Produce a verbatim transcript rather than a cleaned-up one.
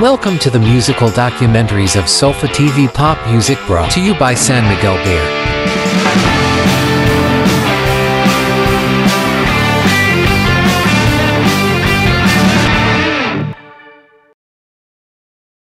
Welcome to the musical documentaries of SofaTvPopMusic, brought to you by San Miguel Beer.